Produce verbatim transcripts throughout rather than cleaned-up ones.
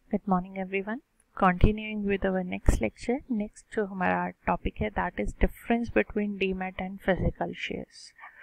Good morning everyone. Continuing with our next lecture. Next जो हमारा topic है that is difference between demat and physical shares.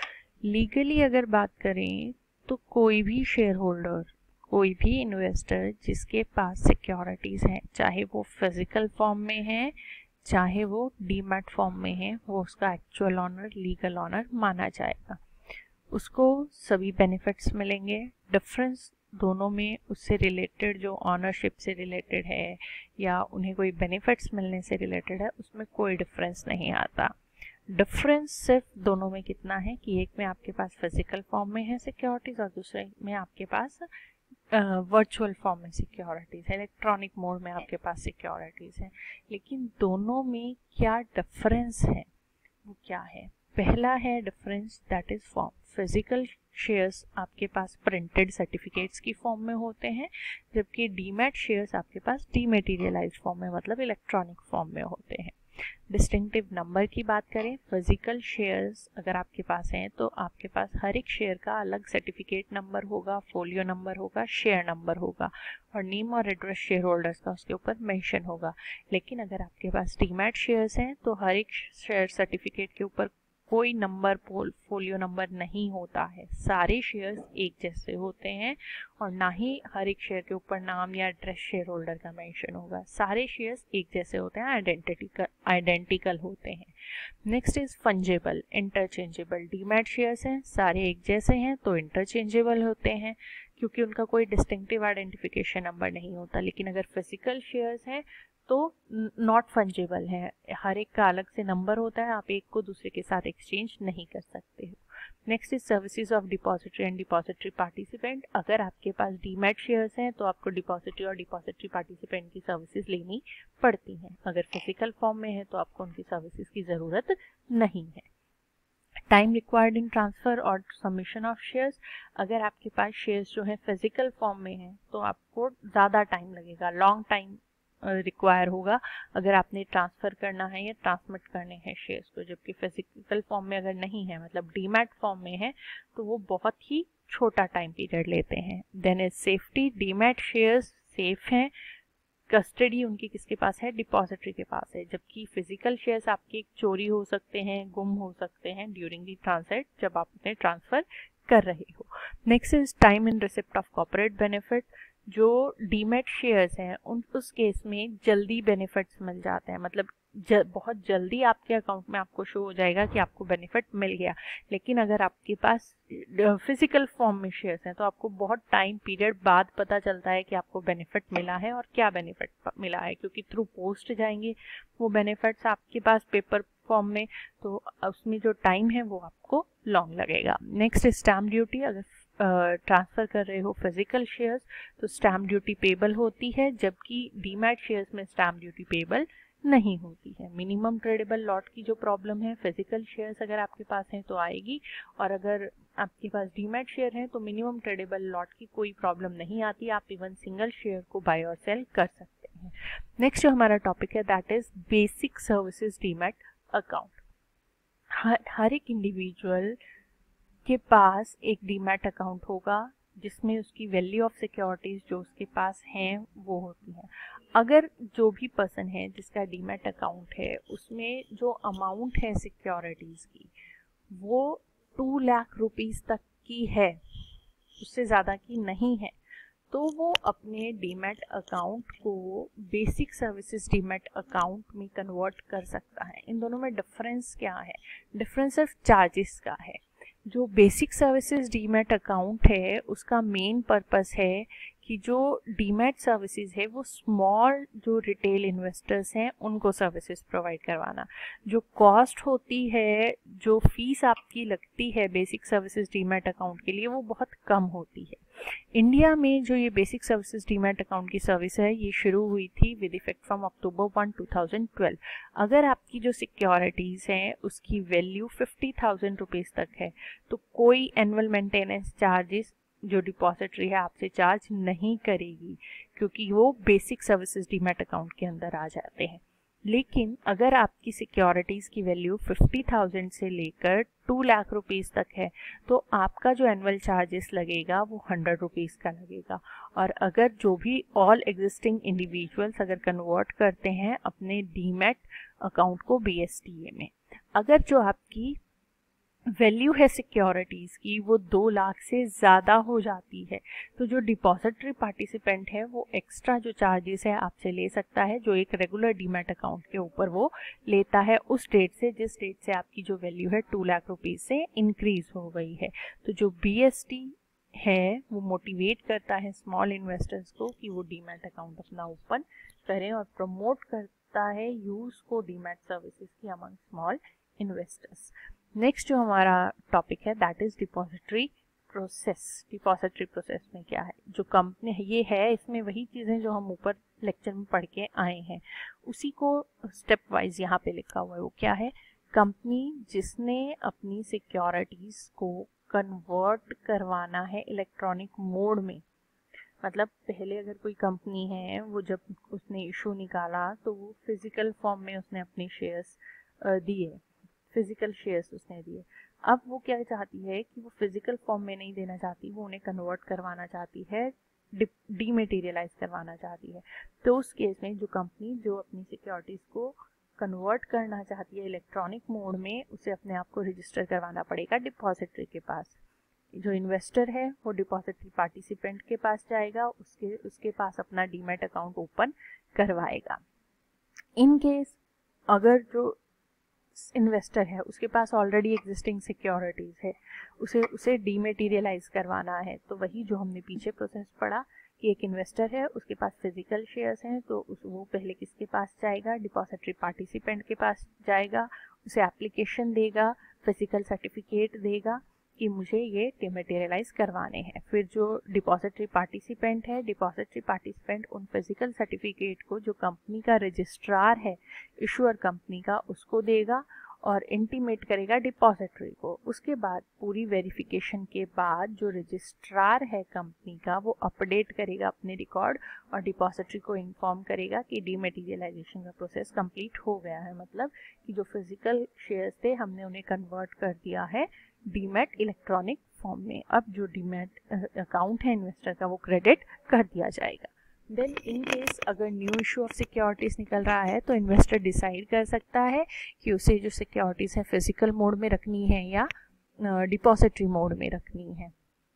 Legally अगर बात करें तो कोई भी शेयर होल्डर, कोई भी इन्वेस्टर जिसके पास सिक्योरिटीज़ हैं, चाहे वो फिजिकल फॉर्म में है चाहे वो डीमैट फॉर्म में है, वो उसका एक्चुअल ऑनर, लीगल ऑनर माना जाएगा। उसको सभी बेनिफिट्स मिलेंगे। डिफरेंस दोनों में उससे रिलेटेड जो ऑनरशिप से रिलेटेड है या उन्हें कोई बेनिफिट्स मिलने से रिलेटेड है, उसमें कोई डिफरेंस नहीं आता। डिफरेंस सिर्फ दोनों में कितना है कि एक में आपके पास फिजिकल फॉर्म में है सिक्योरिटीज़ और दूसरे में आपके पास वर्चुअल फॉर्म में सिक्योरिटीज़ है, इलेक्ट्रॉनिक मोड में आपके पास सिक्योरिटीज़ है। लेकिन दोनों में क्या डिफरेंस है वो क्या है? पहला है difference that is form. Physical shares आपके पास प्रिंटेड सर्टिफिकेट्स की फॉर्म में होते हैं, जबकि डीमैट शेयर्स आपके पास डीमेटीरियलाइज्ड फॉर्म में मतलब इलेक्ट्रॉनिक फॉर्म में होते हैं। डिस्टिंक्टिव नंबर की बात करें, फिजिकल शेयर्स अगर आपके पास हैं तो आपके पास हर एक शेयर का अलग सर्टिफिकेट नंबर होगा, फोलियो नंबर होगा, शेयर नंबर होगा और नेम और एड्रेस शेयर होल्डर्स का उसके ऊपर मेंशन होगा। लेकिन अगर आपके पास डीमैट शेयर्स हैं तो हर एक शेयर सर्टिफिकेट के ऊपर कोई नंबर, फोलियो नंबर नहीं होता है। सारे शेयर्स एक जैसे होते हैं और ना ही हर एक शेयर के ऊपर नाम या एड्रेस शेयर होल्डर का मेंशन होगा। सारे शेयर्स एक जैसे होते हैं, आइडेंटिकल आइडेंटिकल होते हैं। Next is fungible, interchangeable. Demat shares हैं, सारे एक जैसे हैं तो इंटरचेंजेबल होते हैं क्योंकि उनका कोई डिस्टिंक्टिव आइडेंटिफिकेशन नंबर नहीं होता। लेकिन अगर फिजिकल शेयर्स हैं तो नॉट फंजेबल है, हर एक का अलग से नंबर होता है, आप एक को दूसरे के साथ एक्सचेंज नहीं कर सकते हो। Next is services of depository and depository participant. अगर आपके पास डीमैट शेयर्स हैं तो आपको डिपॉजिटरी और डिपॉजिटरी पार्टिसिपेंट की सर्विसेज लेनी पड़ती हैं। अगर फिजिकल फॉर्म में है तो आपको उनकी सर्विसेज की ज़रूरत नहीं है। टाइम रिक्वायर्ड इन ट्रांसफ़र और सबमिशन ऑफ शेयर्स। अगर आपके पास शेयर्स जो है फिजिकल फॉर्म में हैं तो आपको ज़्यादा टाइम लगेगा, लॉन्ग टाइम रिक्वायर होगा अगर आपने ट्रांसफ़र करना है या ट्रांसमिट करने हैं शेयर्स को। जबकि फिजिकल फॉर्म में अगर नहीं है, मतलब डीमैट फॉर्म में है, तो वो बहुत ही छोटा टाइम पीरियड लेते हैं। Then is safety. Demat shares safe हैं, कस्टडी उनकी किसके पास है? डिपॉजिटरी के पास है। जबकि फिजिकल शेयर्स आपके चोरी हो सकते हैं, गुम हो सकते हैं ड्यूरिंग दी ट्रांसैक्ट, जब आप उन्हें ट्रांसफ़र कर रहे हो। Next is time in receipt of corporate benefit. जो डीमैट शेयर्स हैं उन उस केस में जल्दी बेनिफिट्स मिल जाते हैं, मतलब ज, बहुत जल्दी आपके अकाउंट में आपको शो हो जाएगा कि आपको बेनिफिट मिल गया। लेकिन अगर आपके पास फिजिकल फॉर्म में शेयर्स हैं तो आपको बहुत टाइम पीरियड बाद पता चलता है कि आपको बेनिफिट मिला है और क्या बेनिफिट मिला है, क्योंकि थ्रू पोस्ट जाएंगे वो बेनिफिट्स आपके पास पेपर फॉर्म में, तो उसमें जो टाइम है वो आपको लॉन्ग लगेगा। Next stamp duty. अगर ट्रांसफ़र uh, कर रहे हो फिजिकल शेयर्स तो स्टैम्प ड्यूटी पेबल होती है, जबकि डीमैट शेयर्स में स्टैम्प ड्यूटी पेबल नहीं होती है। मिनिमम ट्रेडेबल लॉट की जो प्रॉब्लम है फिजिकल शेयर्स अगर आपके पास हैं तो आएगी, और अगर आपके पास डीमैट शेयर है तो मिनिमम ट्रेडेबल लॉट की कोई प्रॉब्लम नहीं आती, आप इवन सिंगल शेयर को बाय और सेल कर सकते हैं। नेक्स्ट जो हमारा टॉपिक है that is basic services demat account. हर हर एक इंडिविजुअल के पास एक डीमैट अकाउंट होगा जिसमें उसकी वैल्यू ऑफ सिक्योरिटीज़ जो उसके पास हैं वो होती हैं। अगर जो भी पर्सन है जिसका डीमैट अकाउंट है उसमें जो अमाउंट है सिक्योरिटीज़ की वो टू लाख रुपीज़ तक की है, उससे ज़्यादा की नहीं है, तो वो अपने डीमैट अकाउंट को बेसिक सर्विसेज डीमैट अकाउंट में कन्वर्ट कर सकता है। इन दोनों में डिफरेंस क्या है? डिफरेंस सिर्फ चार्जेस का है। जो बेसिक सर्विसेज डीमैट अकाउंट है उसका मेन पर्पस है कि जो डीमैट सर्विसेज है वो स्मॉल जो रिटेल इन्वेस्टर्स हैं उनको सर्विसेज प्रोवाइड करवाना। जो कॉस्ट होती है, जो फीस आपकी लगती है बेसिक सर्विसेज डीमैट अकाउंट के लिए, वो बहुत कम होती है। इंडिया में जो ये बेसिक सर्विसेज डीमैट अकाउंट की सर्विस है ये शुरू हुई थी with effect from October one two thousand twelve. अगर आपकी जो सिक्योरिटीज़ हैं उसकी वैल्यू फिफ्टी थाउजेंड रुपीज़ तक है तो कोई एनुअल मेंटेनेंस चार्जेस जो डिपॉजिटरी है आपसे चार्ज नहीं करेगी, क्योंकि वो बेसिक सर्विसेज डीमैट अकाउंट के अंदर आ जाते हैं। लेकिन अगर आपकी सिक्योरिटीज़ की वैल्यू फिफ्टी थाउजेंड से लेकर टू लाख रुपीज़ तक है तो आपका जो एनुअल चार्जेस लगेगा वो हंड्रेड रुपीज़ का लगेगा। और अगर जो भी ऑल एग्जिस्टिंग इंडिविजुअल्स अगर कन्वर्ट करते हैं अपने डीमैट अकाउंट को बी एस टी ए में, अगर जो आपकी वैल्यू है सिक्योरिटीज़ की वो दो लाख से ज़्यादा हो जाती है तो जो डिपॉजिटरी पार्टिसिपेंट है वो एक्स्ट्रा जो चार्जेस है आपसे ले सकता है, जो एक रेगुलर डीमैट अकाउंट के ऊपर वो लेता है उस डेट से जिस डेट से आपकी जो वैल्यू है टू लाख रुपीज़ से इंक्रीज हो गई है। तो जो बी एस टी है वो मोटिवेट करता है स्मॉल इन्वेस्टर्स को कि वो डीमैट अकाउंट अपना ओपन करें और प्रमोट करता है यूज़ को डीमैट सर्विसेज की अमंग स्मॉल इन्वेस्टर्स। नेक्स्ट जो हमारा टॉपिक है that is depository process. Depository process में क्या है, जो कंपनी ये है इसमें वही चीज़ें जो हम ऊपर लेक्चर में पढ़ के आए हैं उसी को स्टेप वाइज यहाँ पे लिखा हुआ है। वो क्या है, कंपनी जिसने अपनी सिक्योरिटीज़ को कन्वर्ट करवाना है इलेक्ट्रॉनिक मोड में, मतलब पहले अगर कोई कंपनी है वो जब उसने इशू निकाला तो वो फिजिकल फॉर्म में उसने अपने शेयर्स दिए, फिजिकल शेयर्स उसने दिए। अब वो क्या चाहती है कि वो फिजिकल फॉर्म में नहीं देना चाहती, वो उन्हें कन्वर्ट करवाना चाहती है, डीमेटीरियलाइज करवाना चाहती है। तो उस केस में जो कंपनी जो अपनी सिक्योरिटीज़ को कन्वर्ट करना चाहती है इलेक्ट्रॉनिक मोड में, उसे अपने आप को रजिस्टर करवाना पड़ेगा डिपॉजिटरी के पास। जो इन्वेस्टर है वो डिपॉजिटरी पार्टिसिपेंट के पास जाएगा, उसके उसके पास अपना डीमैट अकाउंट ओपन करवाएगा। इन केस अगर जो इन्वेस्टर है उसके पास ऑलरेडी एग्जिस्टिंग सिक्योरिटीज़ है, उसे उसे डीमेटीरियलाइज करवाना है, तो वही जो हमने पीछे प्रोसेस पढ़ा कि एक इन्वेस्टर है उसके पास फिजिकल शेयर्स हैं तो उस वो पहले किसके पास जाएगा, डिपॉजिटरी पार्टिसिपेंट के पास जाएगा, उसे एप्लीकेशन देगा, फिजिकल सर्टिफिकेट देगा कि मुझे ये डिमेटीरियलाइज करवाने हैं। फिर जो डिपॉजिटरी पार्टिसिपेंट है, डिपॉजिटरी पार्टिसिपेंट उन फिजिकल सर्टिफिकेट को जो कंपनी का रजिस्ट्रार है, इशूअर कंपनी का, उसको देगा और इंटीमेट करेगा डिपॉजिटरी को। उसके बाद पूरी वेरिफिकेशन के बाद जो रजिस्ट्रार है कंपनी का वो अपडेट करेगा अपने रिकॉर्ड और डिपॉजिटरी को इन्फॉर्म करेगा कि डीमेटीरियलाइजेशन का प्रोसेस कंप्लीट हो गया है, मतलब कि जो फिजिकल शेयर्स थे हमने उन्हें कन्वर्ट कर दिया है डीमैट इलेक्ट्रॉनिक फॉर्म में। अब जो डीमैट अकाउंट है इन्वेस्टर का वो क्रेडिट कर दिया जाएगा। देन इन केस अगर न्यू इशू ऑफ सिक्योरिटीज़ निकल रहा है तो इन्वेस्टर डिसाइड कर सकता है कि उसे जो सिक्योरिटीज़ है फिजिकल मोड में रखनी है या डिपॉजिटरी मोड में रखनी है।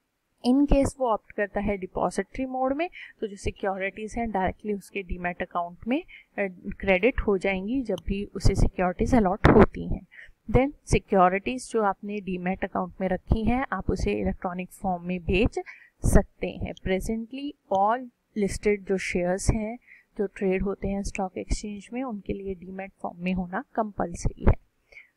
इन केस वो ऑप्ट करता है डिपॉजिटरी मोड में तो जो सिक्योरिटीज़ हैं डायरेक्टली उसके डीमैट अकाउंट में क्रेडिट हो जाएंगी जब भी उसे सिक्योरिटीज़ अलॉट होती हैं। देन सिक्योरिटीज़ जो आपने डीमैट अकाउंट में रखी हैं आप उसे इलेक्ट्रॉनिक फॉर्म में बेच सकते हैं। प्रेजेंटली ऑल लिस्टेड जो शेयर्स हैं जो ट्रेड होते हैं स्टॉक एक्सचेंज में उनके लिए डीमैट फॉर्म में होना कंपलसरी है।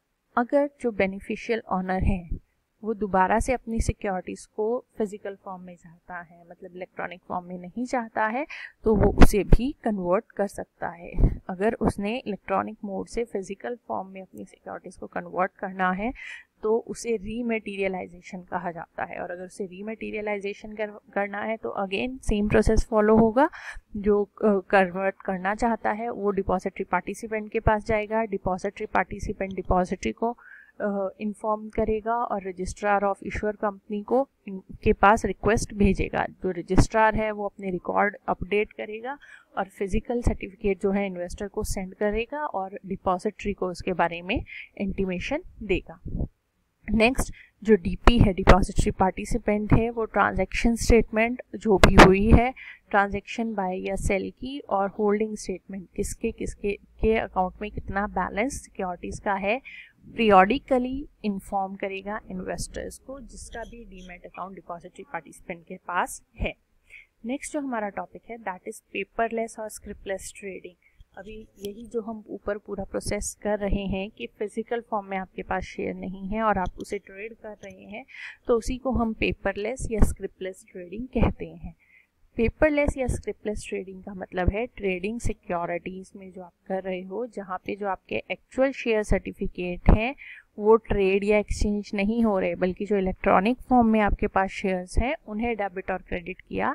अगर जो बेनिफिशियल ऑनर है वो दोबारा से अपनी सिक्योरिटीज़ को फिजिकल फॉर्म में चाहता है, मतलब इलेक्ट्रॉनिक फॉर्म में नहीं चाहता है, तो वो उसे भी कन्वर्ट कर सकता है। अगर उसने इलेक्ट्रॉनिक मोड से फिजिकल फॉर्म में अपनी सिक्योरिटीज़ को कन्वर्ट करना है तो उसे रीमेटीरियलाइजेशन कहा जाता है। और अगर उसे रीमेटीरियलाइजेशन कर, करना है तो अगेन सेम प्रोसेस फॉलो होगा। जो कन्वर्ट uh, करना चाहता है वो डिपॉजिटरी पार्टिसिपेंट के पास जाएगा, डिपॉजिटरी पार्टिसिपेंट डिपॉजिटरी को इन्फॉर्म uh, करेगा और रजिस्ट्रार ऑफ इशूअर कंपनी को के पास रिक्वेस्ट भेजेगा। जो रजिस्ट्रार है वो अपने रिकॉर्ड अपडेट करेगा और फिजिकल सर्टिफिकेट जो है इन्वेस्टर को सेंड करेगा और डिपॉजिटरी को उसके बारे में इंटीमेशन देगा। नेक्स्ट जो डीपी है डिपॉजिटरी पार्टिसिपेंट है वो ट्रांजैक्शन स्टेटमेंट जो भी हुई है ट्रांजैक्शन बाय या सेल की और होल्डिंग स्टेटमेंट किसके किसके के अकाउंट में कितना बैलेंस सिक्योरिटीज़ का है पीरियडिकली इन्फॉर्म करेगा इन्वेस्टर्स को जिसका भी डीमैट अकाउंट डिपॉजिटरी पार्टिसिपेंट के पास है। नेक्स्ट जो हमारा टॉपिक है दैट इज़ पेपरलेस और स्क्रिप्टलेस ट्रेडिंग। अभी यही जो हम ऊपर पूरा प्रोसेस कर रहे हैं कि फिजिकल फॉर्म में आपके पास शेयर नहीं है और आप उसे ट्रेड कर रहे हैं तो उसी को हम पेपरलेस या स्क्रिप्टलेस ट्रेडिंग कहते हैं। पेपरलेस या स्क्रिप्टलेस ट्रेडिंग का मतलब है ट्रेडिंग सिक्योरिटीज़ में जो आप कर रहे हो जहाँ पे जो आपके एक्चुअल शेयर सर्टिफिकेट हैं वो ट्रेड या एक्सचेंज नहीं हो रहे बल्कि जो इलेक्ट्रॉनिक फॉर्म में आपके पास शेयर्स हैं उन्हें डेबिट और क्रेडिट किया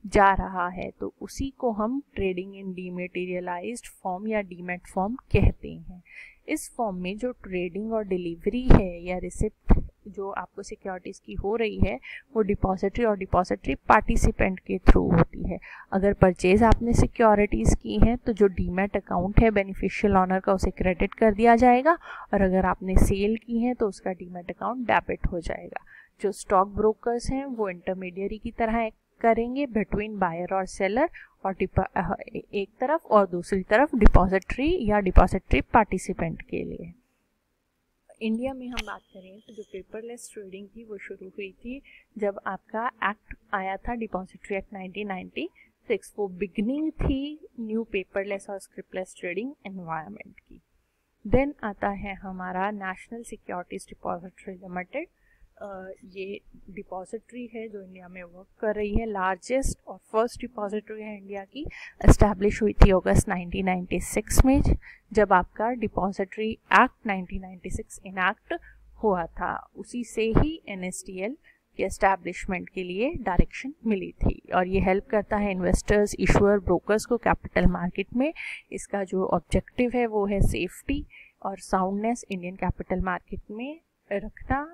जा रहा है, तो उसी को हम ट्रेडिंग इन डीमेटीरियलाइज्ड फॉर्म या डीमैट फॉर्म कहते हैं। इस फॉर्म में जो ट्रेडिंग और डिलीवरी है या रिसिप्ट जो आपको सिक्योरिटीज़ की हो रही है वो डिपॉजिटरी और डिपॉजिटरी पार्टिसिपेंट के थ्रू होती है। अगर परचेज आपने सिक्योरिटीज़ की हैं तो जो डीमैट अकाउंट है बेनिफिशियल ऑनर का उसे क्रेडिट कर दिया जाएगा, और अगर आपने सेल की हैं तो उसका डीमैट अकाउंट डेबिट हो जाएगा। जो स्टॉक ब्रोकर्स हैं वो इंटरमीडियरी की तरह करेंगे बिटवीन बायर और सेलर, और एक तरफ और दूसरी तरफ डिपॉजिटरी या डिपॉजिटरी पार्टिसिपेंट के लिए। इंडिया में हम बात करें तो जो पेपरलेस ट्रेडिंग थी वो शुरू हुई थी जब आपका एक्ट आया था depository act nineteen ninety six. वो बिगनिंग थी न्यू पेपरलेस और स्क्रिप्टलेस ट्रेडिंग एनवायरनमेंट की। देन आता है हमारा national securities depository limited. Uh, ये डिपॉजिटरी है जो इंडिया में वर्क कर रही है, लार्जेस्ट और फर्स्ट डिपॉजिटरी है इंडिया की। एस्टैब्लिश हुई थी अगस्त नाइनटीन नाइंटी सिक्स में, जब आपका depository act nineteen ninety six enact हुआ था। उसी से ही एन एस डी एल के एस्टैब्लिशमेंट के लिए डायरेक्शन मिली थी, और ये हेल्प करता है इन्वेस्टर्स, इशूअर, ब्रोकर्स को कैपिटल मार्केट में। इसका जो ऑब्जेक्टिव है वो है सेफ्टी और साउंडनेस इंडियन कैपिटल मार्केट में रखना,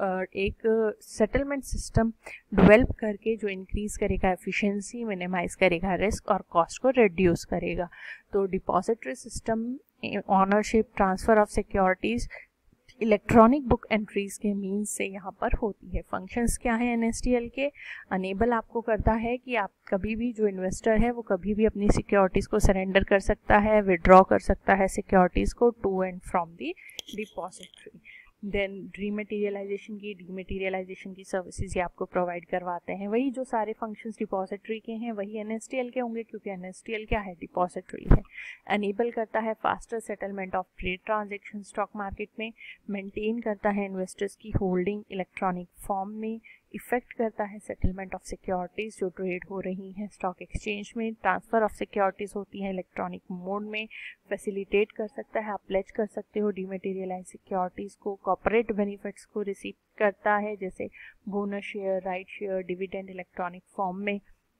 एक सेटलमेंट सिस्टम डेवलप करके जो इंक्रीज करेगा एफिशिएंसी, मिनिमाइज करेगा रिस्क और कॉस्ट को रिड्यूस करेगा। तो depository system, ownership, transfer of securities electronic book entries के मीन्स से यहाँ पर होती है। फंक्शंस क्या हैं एन एस डी एल के? अनेबल आपको करता है कि आप कभी भी, जो इन्वेस्टर है वो कभी भी अपनी सिक्योरिटीज़ को सरेंडर कर सकता है, विड्रॉ कर सकता है सिक्योरिटीज़ को to and from the depository. Then dematerialisation की डीमेटीरियलाइजेशन की सर्विसेज ये आपको प्रोवाइड करवाते हैं। वही जो सारे फंक्शंस डिपॉजिटरी के हैं वही एन एस डी एल के होंगे, क्योंकि एन एस डी एल क्या है? डिपॉजिटरी है। एनेबल करता है faster settlement of trade transaction stock market में, मेंटेन करता है इन्वेस्टर्स की होल्डिंग इलेक्ट्रॉनिक फॉर्म में, इफेक्ट करता है सेटलमेंट ऑफ सिक्योरिटीज़ जो ट्रेड हो रही हैं स्टॉक एक्सचेंज में, ट्रांसफ़र ऑफ सिक्योरिटीज़ होती हैं इलेक्ट्रॉनिक मोड में, फैसिलिटेट कर सकता है, आप प्लेज कर सकते हो डीमेटीरियलाइज सिक्योरिटीज़ को, कॉर्पोरेट बेनिफिट्स को रिसीव करता है जैसे bonus share, right share, dividend electronic form में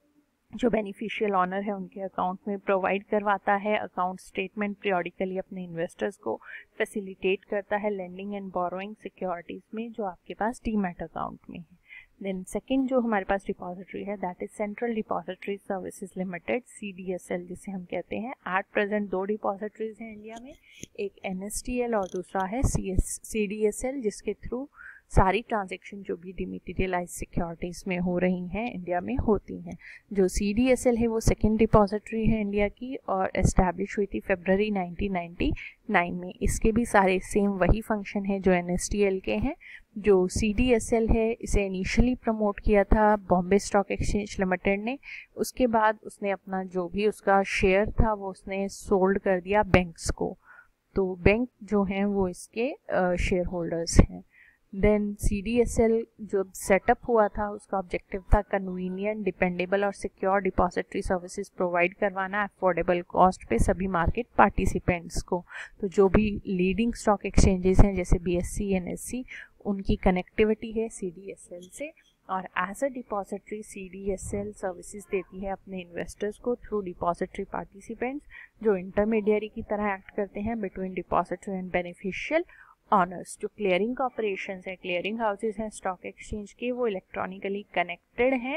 जो बेनिफिशियल ऑनर है उनके अकाउंट में प्रोवाइड करवाता है, अकाउंट स्टेटमेंट पीरियडिकली अपने इन्वेस्टर्स को फैसिलिटेट करता है लेंडिंग एंड बोरोइंग सिक्योरिटीज़ में जो आपके पास डीमैट अकाउंट में है। देन सेकंड जो हमारे पास डिपॉजिटरी है that is central depository services limited, C D S L जिसे हम कहते हैं। एट प्रेजेंट दो डिपॉजिटरीज हैं इंडिया में, एक एन एस डी एल और दूसरा है सी डी एस एल, जिसके थ्रू सारी ट्रांजैक्शन जो भी डिमेटीरियलाइज सिक्योरिटीज़ में हो रही हैं इंडिया में होती हैं। जो सी डी एस एल है वो सेकेंड डिपॉजिटरी है इंडिया की और एस्टैब्लिश हुई थी फरवरी नाइनटीन नाइंटी नाइन में। इसके भी सारे सेम वही फंक्शन है जो एन एस डी एल के हैं। जो सी डी एस एल है इसे इनिशियली प्रमोट किया था बॉम्बे स्टॉक एक्सचेंज लिमिटेड ने, उसके बाद उसने अपना जो भी उसका शेयर था वो उसने सोल्ड कर दिया बैंक्स को, तो बैंक जो हैं वो इसके शेयर होल्डर्स हैं। Then C D S L जो सेटअप हुआ था उसका ऑब्जेक्टिव था कन्वीनियंट, डिपेंडेबल और सिक्योर डिपॉजिटरी सर्विसेज प्रोवाइड करवाना अफोर्डेबल कॉस्ट पे सभी मार्केट पार्टिसिपेंट्स को। तो जो भी लीडिंग स्टॉक एक्सचेंजेस हैं जैसे B S C, N S C, उनकी कनेक्टिविटी है सी डी एस एल से, और as a depository C D S L services देती है अपने इन्वेस्टर्स को थ्रू डिपॉजिटरी पार्टिसिपेंट्स जो इंटरमीडियरी की तरह एक्ट करते हैं between depository and beneficial owners. जो क्लियरिंग ऑपरेशंस हैं, क्लियरिंग हाउसेज हैं स्टॉक एक्सचेंज के, वो इलेक्ट्रॉनिकली कनेक्टेड हैं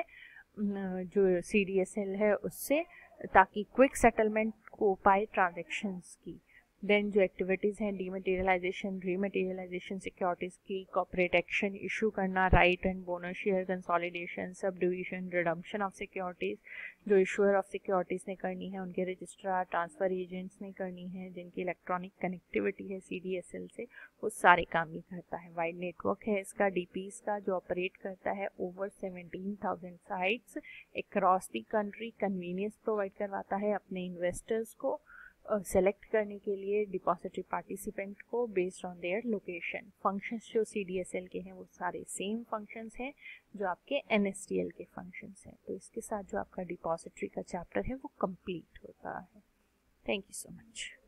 जो सी डी एस एल है उससे, ताकि क्विक सेटलमेंट हो पाए ट्रांजेक्शन्स की। देन जो एक्टिविटीज़ हैं डीमेटीरियलाइजेशन, रीमेटीरियलाइजेशन सिक्योरिटीज़ की, कॉर्पोरेट एक्शन इशू करना, right and bonus share consolidation, subdivision, redemption of securities जो इशूअर ऑफ सिक्योरिटीज़ ने करनी है, उनके रजिस्ट्रार, ट्रांसफ़र एजेंट्स ने करनी है, जिनकी इलेक्ट्रॉनिक कनेक्टिविटी है सी डी एस एल से, वो सारे काम ही करता है। वाइड नेटवर्क है इसका डी पीज़ का जो ऑपरेट करता है over seventeen thousand sites across the country, convenience provide करवाता है अपने इन्वेस्टर्स को सेलेक्ट uh, करने के लिए डिपॉजिटरी पार्टिसिपेंट को based on their location. Functions जो सी डी एस एल के हैं वो सारे सेम फंक्शंस हैं जो आपके एन एस डी एल के फंक्शंस हैं। तो इसके साथ जो आपका डिपॉजिटरी का चैप्टर है वो कंप्लीट होता है। Thank you so much.